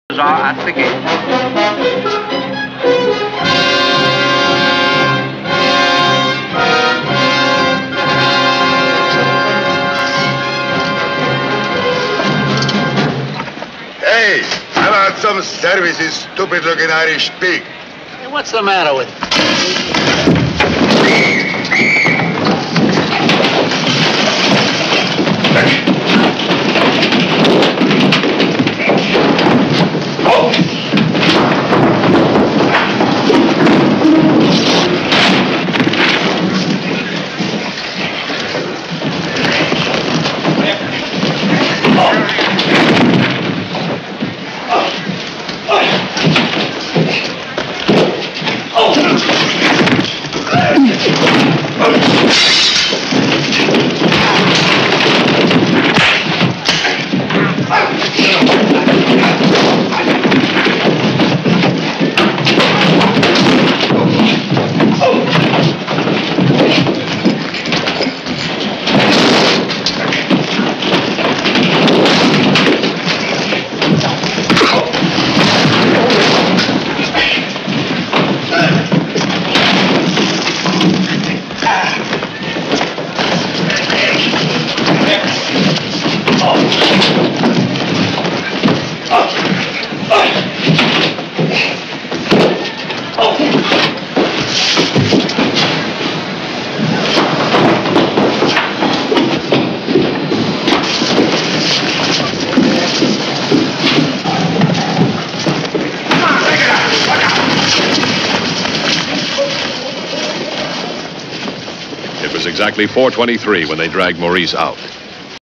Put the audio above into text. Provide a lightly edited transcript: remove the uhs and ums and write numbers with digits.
are at the gate. Hey, how about some service, you stupid-looking Irish pig? Hey, what's the matter with Exactly 4:23 when they dragged Maurice out.